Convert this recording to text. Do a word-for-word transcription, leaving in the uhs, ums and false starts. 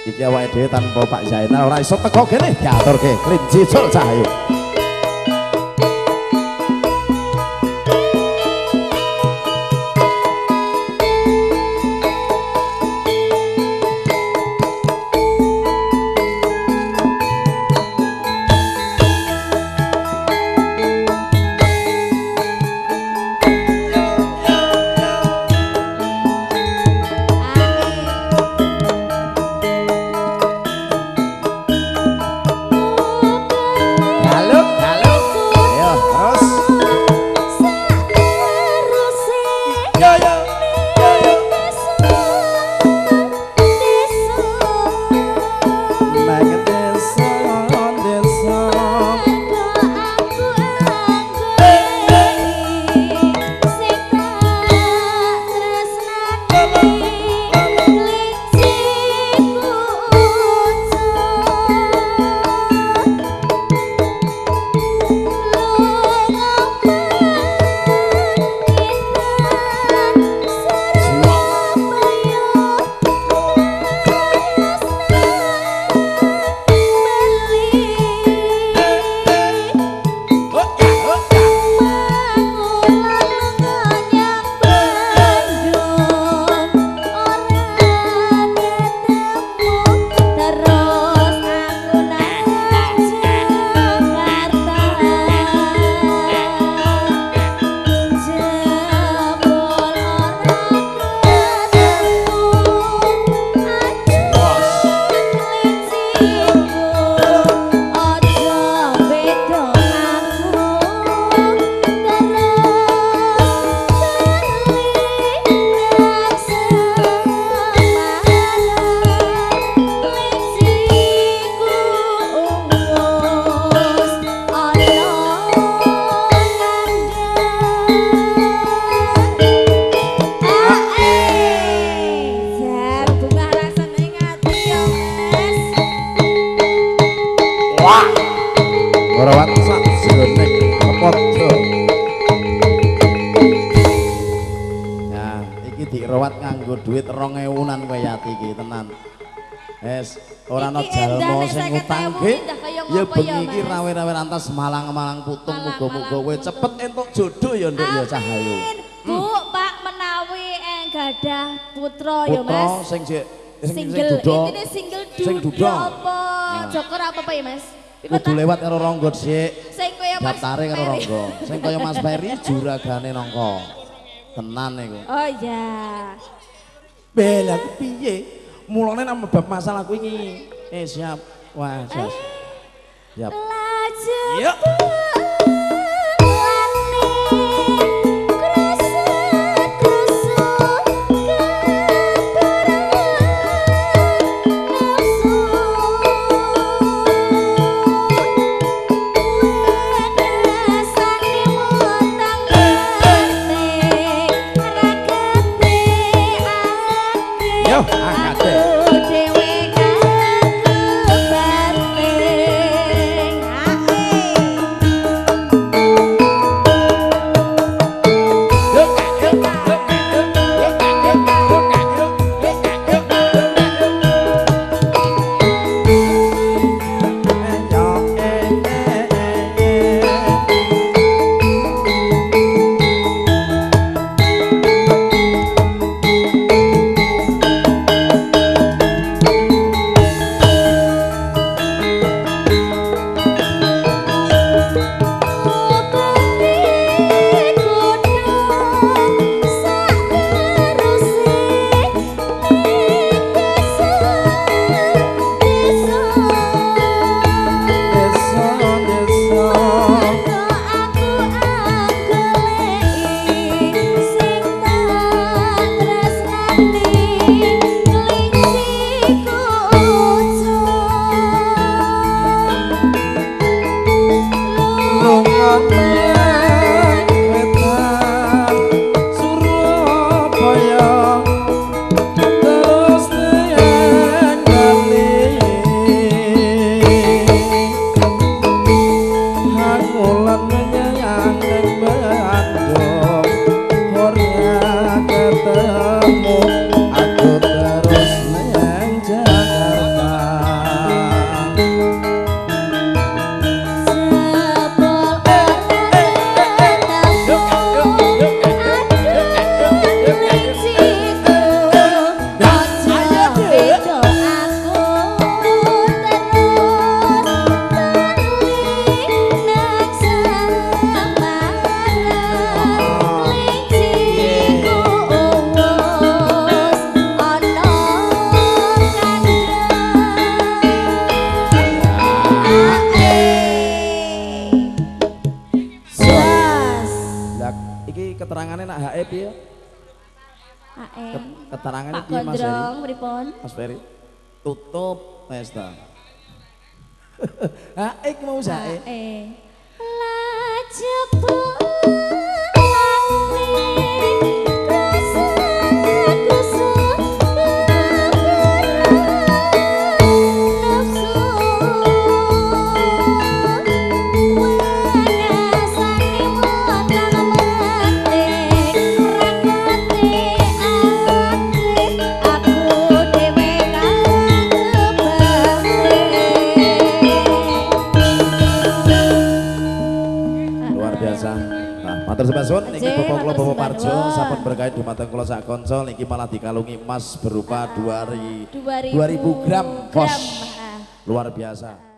Iki awake dhewe tanpa Pak Zainal ora iso teko kene diaturke Klinci Sul Cahayu. Duit rong ewunan kowe Yati iki tenan. Es ora ana jalma sing ngutangke. Ya bengi iki rawe-rawe rantas malang-malang putung muga-muga kowe cepet entuk jodoh ya Nduk ya Cahayu. Bu, Pak menawi enggadah putra ya Mas. Putra sing sing single intine single duda apa joker apa Pak ya Mas? Kudu lewat karo Ronggo sik. Sing kaya Mas Daftare karo Ronggo. Sing kaya Mas Ferry juragane nangka. Tenan iku. Oh iya. Bela piye? Mulane nang bab masalah kuwi iki. Eh siap. Wah, siap. Siap. Yuk. Aku terus neng Jakarta. piye? Ae. Keterangane Pak piye Mas Ferry? Gondrong pripun? Mas Ferry. Tutup wes ta. Haik mau sae. Ae. Lajepun Matur sepasun, niki Bapak kula Bapak Parjo sepasun. sampun berkait dumateng kula sak kanca niki malah dikalungi emas berupa dua ribu dua ribu gram pos. gram, ah. Luar biasa.